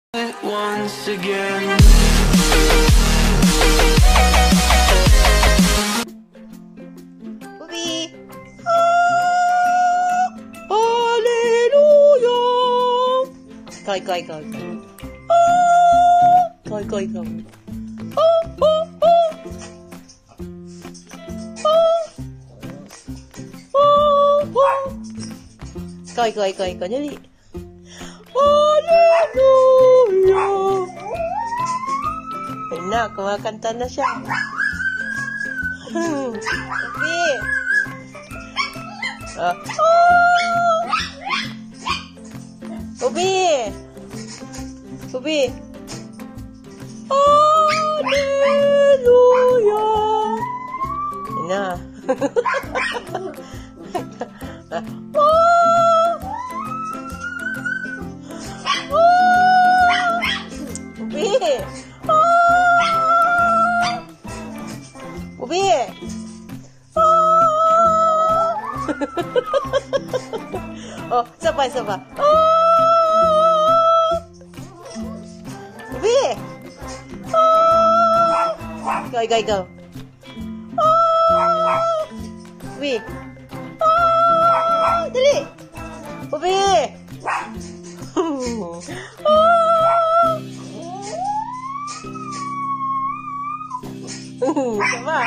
it once again. Ubi! Hallelujah! Ikaw. Ikaw. Ikaw, dali. Hallelujah! Ayun na, kumakanta na siya. Ubi! Ubi! Hallelujah! Ayun na. Ubi! Oh, sabay. Ubi! Ikaw. Ubi! Dali! Ubi! Sama.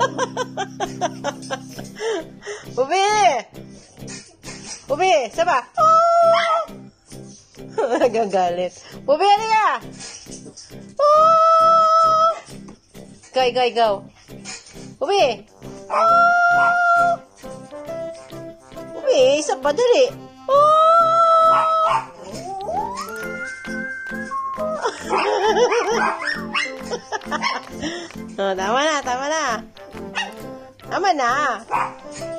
Ubi, sama. Nagagalit. Ubi, ano ka? Ikaw. Ubi. Ubi, isa pa dali. Oh, tama na.